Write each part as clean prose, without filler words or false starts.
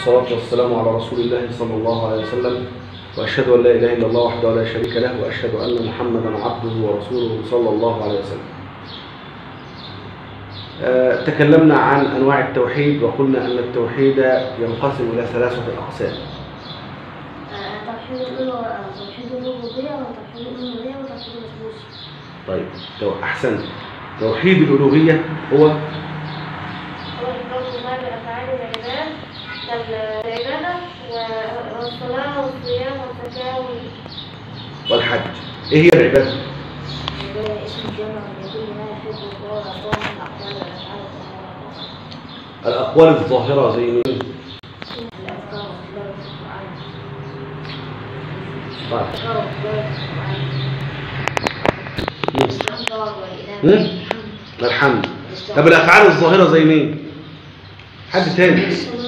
والصلاة والسلام على رسول الله صلى الله عليه وسلم، وأشهد أن لا إله إلا الله وحده لا شريك له، وأشهد أن محمدا عبده ورسوله صلى الله عليه وسلم. تكلمنا عن أنواع التوحيد وقلنا أن التوحيد ينقسم إلى 3 أقسام. توحيد الربوبية وتوحيد الألوهية وتوحيد الثبوت. طيب أحسنت. توحيد الألوهية هو إفراد الله بأفعال العباد كالعبادة والصلاة والصيام والزكاة والحج. إيه هي العبادة؟ العبادة اسم الجامع لكل ما يحب الله ويرضاه من الأقوال والأفعال الظاهرة. الأقوال الظاهرة زي مين؟ الأذكار وتلاوة القرآن. طيب. الأذكار وتلاوة القرآن. الحمد. طب الأفعال الظاهرة زي مين؟ حد تاني؟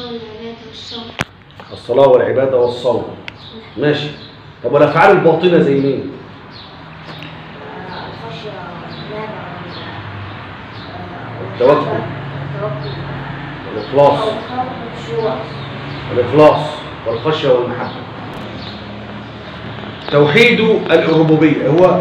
الصلاة والعبادة والصوم. ماشي. طب والأفعال الباطنة زي مين؟ الخشية التوكل والإخلاص والخشية والمحبة. توحيد الربوبية هو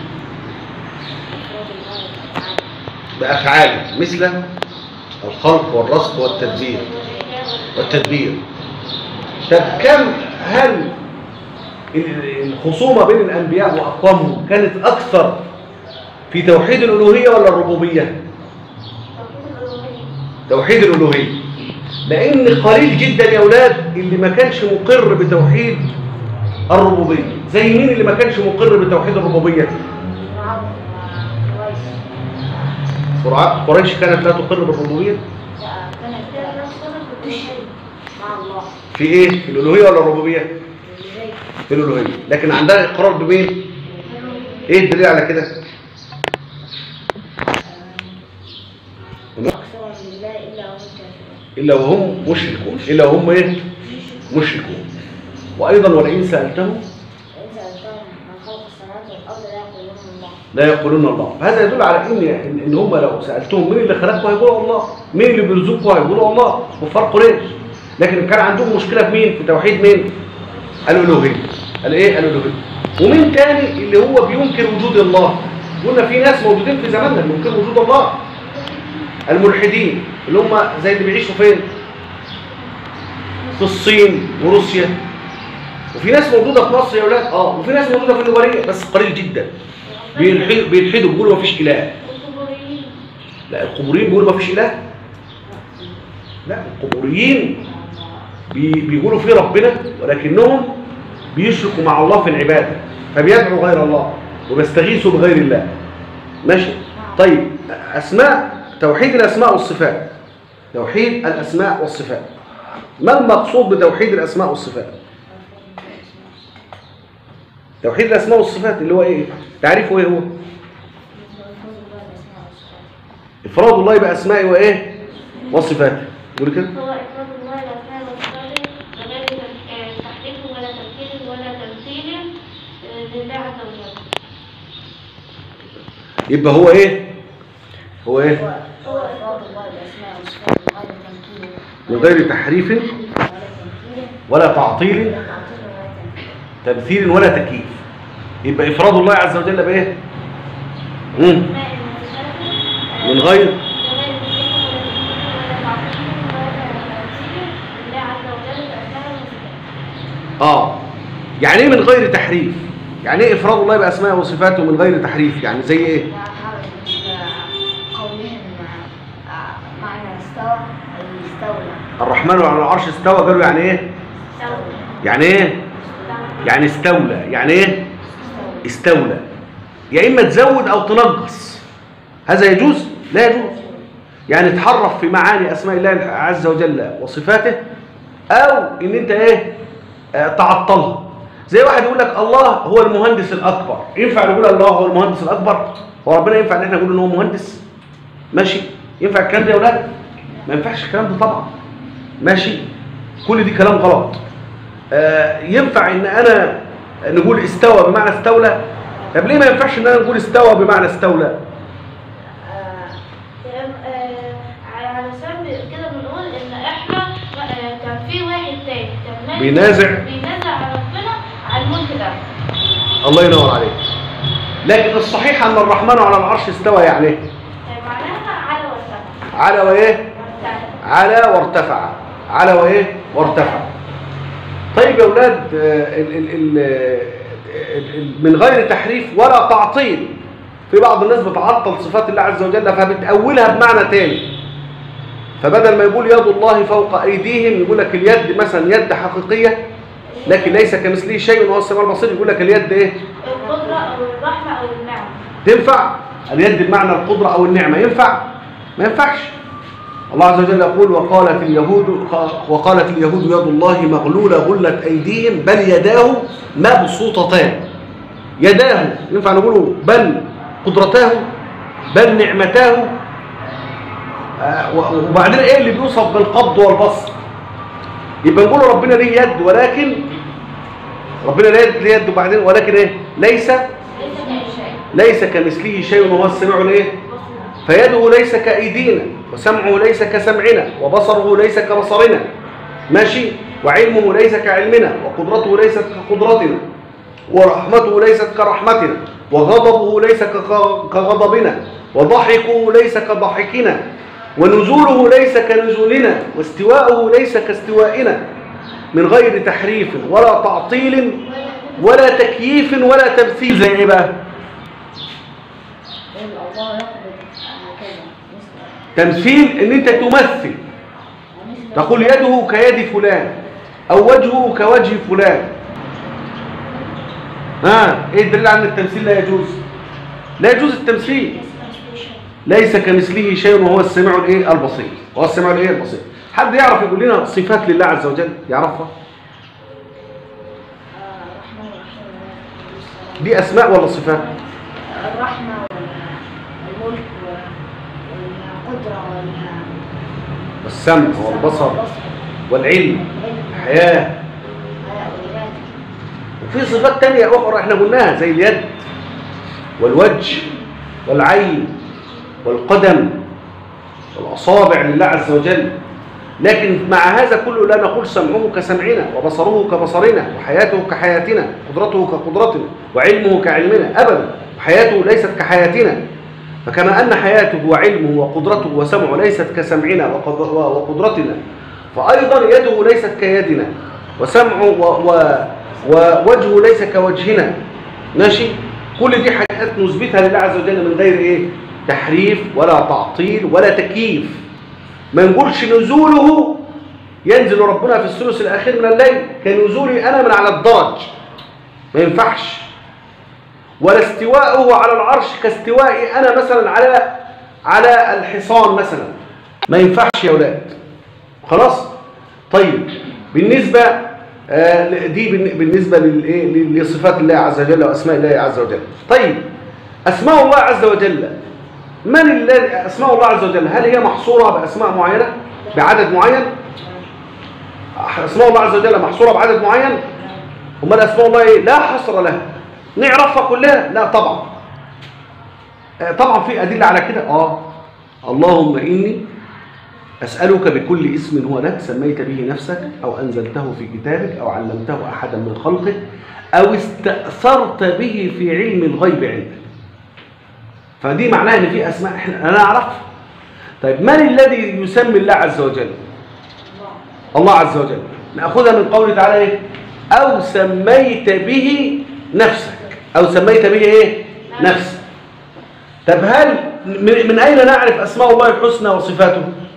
بأفعاله مثل الخلق والرزق والتدبير. طب هل الخصومة بين الأنبياء وأقوامهم كانت أكثر في توحيد الألوهية ولا الربوبية؟ توحيد الألوهية، لأن قليل جدا يا أولاد اللي ما كانش مقر بتوحيد الربوبية. زي مين اللي ما كانش مقر بتوحيد الربوبية؟ قريش كانت لا تقر بالربوبية؟ في ايه؟ في الألوهية ولا الربوبية؟ في الألوهية، لكن عندها إقرار بمين؟ ايه الدليل على كده؟ إلا وهم مشركون. إلا وهم ايه؟ مشركون. وأيضا ولئن سألتهم لا يقولون الله. هذا يدل على ان هم لو سالتهم مين اللي خلقكم هيقولوا الله، مين اللي بيرزقكم هيقولوا الله، كفار قريش. لكن كان عندهم مشكله في مين؟ في توحيد مين؟ الالوهيه. الايه؟ الالوهيه. ومين تاني اللي هو بينكر وجود الله؟ قلنا في ناس موجودين في زماننا بينكروا وجود الله، الملحدين اللي هم زي اللي بيعيشوا فين؟ في الصين وروسيا. وفي ناس موجوده في مصر يا اولاد، وفي ناس موجوده في النوبيه بس قليل جدا. بيلحدوا بيقولوا مفيش اله. لا، القبوريين بيقولوا مفيش اله. لا، القبوريين بيقولوا في ربنا ولكنهم بيشركوا مع الله في العباده، فبيدعوا غير الله وبيستغيثوا بغير الله. ماشي. طيب توحيد الاسماء والصفات. توحيد الاسماء والصفات. ما المقصود بتوحيد الاسماء والصفات؟ توحيد الاسماء والصفات اللي هو ايه؟ تعريفه ايه هو؟ افراد الله باسمائه وايه؟ وصفاته. قول كده. هو افراد الله باسمائه وصفاته بغير تحريف ولا تمثيل ولا تمثيل لله عز وجل. يبقى هو ايه؟ هو ايه؟ هو افراد الله باسمائه وصفاته من غير تحريف ولا تعطيل تمثيل ولا تكييف. يبقى إفراد الله عز وجل بإيه؟ من غير يعني ايه من غير تحريف؟ يعني ايه إفراد الله بأسمائه وصفاته من غير تحريف؟ يعني زي ايه؟ قولهم معنى استوى الرحمن على العرش استوى، قالوا يعني ايه؟ يعني ايه؟ يعني استولى. يعني ايه؟ استولى. يا اما تزود او تنقص. هذا يجوز؟ لا يجوز. يعني تحرف في معاني اسماء الله عز وجل وصفاته، او ان انت ايه؟ تعطلها. زي واحد يقول لك الله هو المهندس الاكبر. ينفع نقول الله هو المهندس الاكبر؟ هو ربنا ينفع ان احنا نقول ان هو مهندس؟ ماشي؟ ينفع الكلام ده يا اولاد؟ ما ينفعش الكلام ده طبعا. ماشي؟ كل دي كلام غلط. ينفع ان انا نقول استوى بمعنى استولى؟ طب ليه ما ينفعش ان انا نقول استوى بمعنى استولى؟ علشان كده بنقول ان احنا كان في واحد بينازع ربنا على الملك ده. الله ينور عليك. لكن الصحيح ان الرحمن على العرش استوى، يعني ايه؟ معناها على وارتفع. على وايه؟ على وارتفع. على وايه؟ وارتفع. طيب يا اولاد، من غير تحريف ولا تعطيل. في بعض الناس بتعطل صفات الله عز وجل فبتأولها بمعنى تاني، فبدل ما يقول يد الله فوق ايديهم يقول لك اليد مثلا يد حقيقيه لكن ليس كمثله شيء وهو السميع البصير. يقول لك اليد ايه؟ القدره او الرحمه او النعمه. تنفع اليد بمعنى القدره او النعمه؟ ينفع؟ ما ينفعش. الله عز وجل يقول وقالت اليهود يد الله مغلوله غلت ايديهم بل يداه مبسوطتان. يداه ينفع نقوله بل قدرتاه بل نعمتاه؟ وبعدين ايه اللي بيوصف بالقبض والبسط؟ يبقى نقول ربنا ليه يد، ولكن ربنا ليه يد وبعدين ولكن ايه؟ ليس كمثله شيء وهو السميع الايه؟ فيده ليس كايدينا، وسمعه ليس كسمعنا، وبصره ليس كبصرنا، ماشي؟ وعلمه ليس كعلمنا، وقدرته ليست كقدرتنا، ورحمته ليست كرحمتنا، وغضبه ليس كغضبنا، وضحكه ليس كضحكنا، ونزوله ليس كنزولنا، واستواءه ليس كاستوائنا، من غير تحريف ولا تعطيل ولا تكييف ولا تمثيل. زي ايه بقى؟ تمثيل ان انت تمثل، تقول يده كيد فلان او وجهه كوجه فلان. ايه الدليل على ان التمثيل لا يجوز؟ لا يجوز التمثيل. ليس كمثله شيء وهو السميع الايه؟ البصير. وهو السميع الايه؟ البصير. حد يعرف يقول لنا صفات لله عز وجل يعرفها؟ دي اسماء ولا صفات؟ الرحمه والملك والقدره والسمع والبصر والعلم الحياه. وفي صفات تانية اخرى احنا قلناها زي اليد والوجه والعين والقدم والأصابع لله عز وجل. لكن مع هذا كله لا نقول سمعه كسمعنا، وبصره كبصرنا، وحياته كحياتنا، قدرته كقدرتنا، وعلمه كعلمنا، أبدا. وحياته ليست كحياتنا. فكما أن حياته وعلمه وقدرته وسمعه ليست كسمعنا وقدرتنا، فأيضا يده ليست كيدنا، وسمعه ووجهه ليس كوجهنا، ماشي؟ كل دي حاجات نثبتها لله عز وجل من غير ايه؟ تحريف ولا تعطيل ولا تكييف. ما نقولش نزوله ينزل ربنا في الثلث الاخير من الليل كنزولي انا من على الدرج، ما ينفعش. ولا استواءه على العرش كاستوائي انا مثلا على الحصان مثلا، ما ينفعش يا اولاد. خلاص؟ طيب بالنسبه دي بالنسبه لصفات الله عز وجل واسماء الله عز وجل. طيب اسماء الله عز وجل، من الذي اسماء الله عز وجل هل هي محصوره باسماء معينه بعدد معين؟ اسماء الله عز وجل محصوره بعدد معين؟ امال اسماء الله ايه؟ لا حصر لها. نعرفها كلها؟ لا طبعا. طبعا في ادله على كده. اللهم اني أسألك بكل اسم هو لك سميت به نفسك أو أنزلته في كتابك أو علمته أحدا من خلقك أو استأثرت به في علم الغيب عندك. فدي معناها أن في أسماء أنا أعرفها. طيب من الذي يسمي الله عز وجل؟ الله عز وجل. نأخذها من قوله تعالى إيه؟ أو سميت به نفسك، أو سميت به إيه؟ نفسك. طب هل من أين نعرف أسماء الله الحسنى وصفاته؟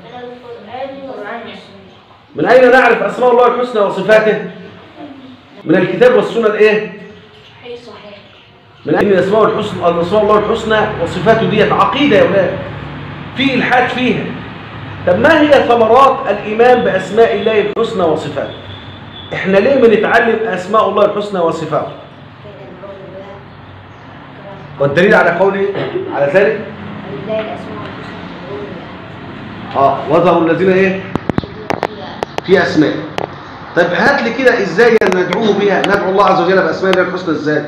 من أين نعرف أسماء الله الحسنى وصفاته؟ من الكتاب والسنة الإيه؟ صحيح. من أين أسماء الله الحسنى وصفاته ديت عقيدة يا أولاد، في إلحاد فيها. طب ما هي ثمرات الإيمان بأسماء الله الحسنى وصفاته؟ إحنا ليه بنتعلم أسماء الله الحسنى وصفاته؟ والدليل على قوله على ذلك؟ وذروا الذين إيه؟ في أسماء. طيب هات لي كده إزاي ندعوه بها، ندعو الله عز وجل بأسماء الله الحسنى إزاي؟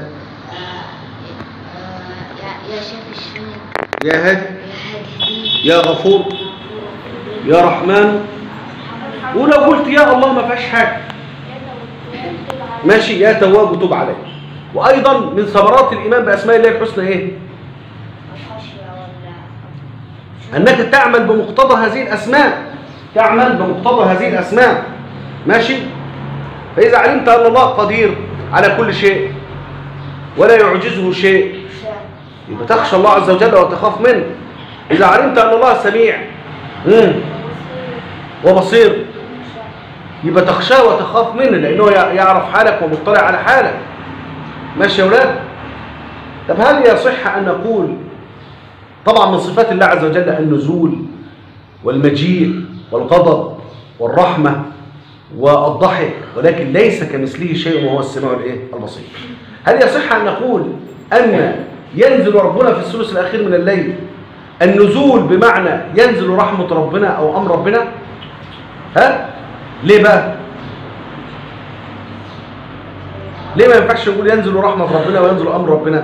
يا شيخ الشيخ، يا هادي، يا غفور، يا رحمن. ولو قلت يا الله ما فيهاش حاجة. ماشي، يا تواب وتوب علي. وايضا من ثمرات الايمان باسماء الله الحسنى ايه؟ انك تعمل بمقتضى هذه الاسماء، تعمل بمقتضى هذه الاسماء. ماشي. فاذا علمت ان الله قدير على كل شيء ولا يعجزه شيء يبقى تخشى الله عز وجل وتخاف منه. اذا علمت ان الله سميع وبصير يبقى تخشاه وتخاف منه، لانه يعرف حالك ومطلع على حالك. ماشي يا اولاد؟ طب هل يصح ان نقول طبعا من صفات الله عز وجل النزول والمجيء والغضب والرحمه والضحك، ولكن ليس كمثله شيء وهو السميع البصير. هل يصح ان نقول ان ينزل ربنا في الثلث الاخير من الليل النزول بمعنى ينزل رحمه ربنا او امر ربنا؟ ها؟ ليه بقى؟ ليه ما ينفعش نقول ينزل رحمة ربنا وينزل أمر ربنا؟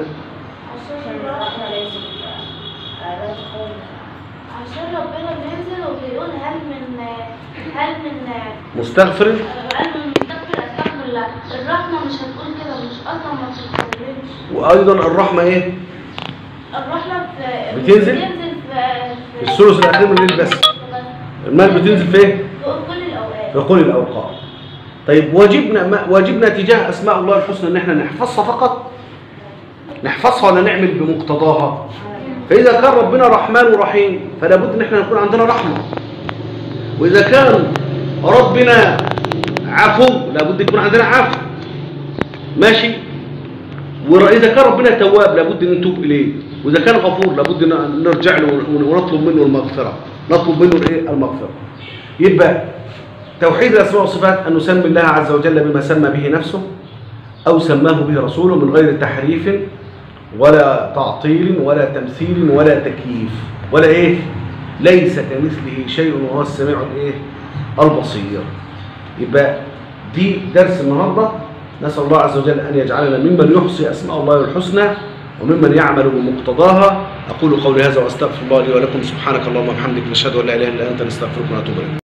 عشان ربنا بينزل وبيقول هل من مستغفر؟ هل من مستغفر استغفر الله. الرحمة مش هتقول كده، مش أصلا ما بتتكلمش. وأيضا الرحمة إيه؟ الرحمة بتنزل في الثلث الأخير من الليل بس. المال بتنزل في إيه؟ في كل الأوقات. طيب واجبنا تجاه أسماء الله الحسنى إن احنا نحفظها فقط؟ نحفظها ولا نعمل بمقتضاها؟ فإذا كان ربنا رحمن ورحيم فلا بد إن احنا نكون عندنا رحمة. وإذا كان ربنا عفو لا بد يكون عندنا عفو. ماشي؟ وإذا كان ربنا تواب لا بد أن نتوب إليه. وإذا كان غفور لا بد أن نرجع له ونطلب منه المغفرة. نطلب منه المغفرة. يبقى توحيد الأسماء والصفات أن نسمي الله عز وجل بما سمى به نفسه أو سماه به رسوله من غير تحريف ولا تعطيل ولا تمثيل ولا تكييف ولا إيه؟ ليس كمثله شيء وهو السميع البصير. يبقى دي درس النهارده. نسأل الله عز وجل أن يجعلنا ممن يحصي أسماء الله الحسنى وممن يعمل بمقتضاها. أقول قولي هذا وأستغفر الله لي ولكم. سبحانك اللهم وبحمدك نشهد أن لا إله إلا أنت نستغفرك ونتوب إليك.